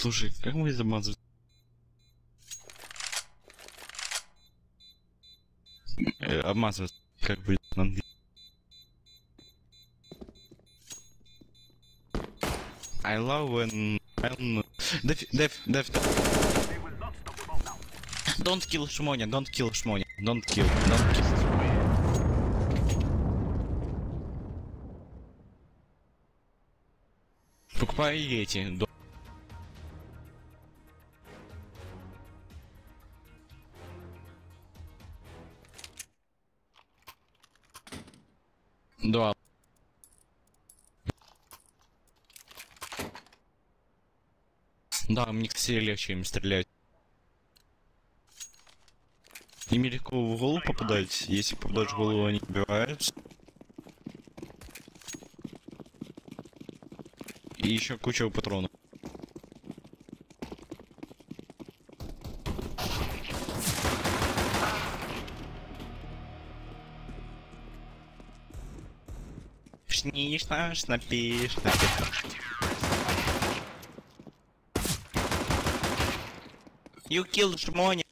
Слушай, как мы замазывать? Обмазывать, как будет на английском. I love when Def. Don't kill Shmonya, don't kill Shmonya, don't kill. Покупай эти. Дуал. Да, мне, кстати, легче им стрелять. Им легко в голову попадать. Если попадаешь в голову, они убиваются. И еще куча патронов. Шниш, напишешь. You killed Shmonya.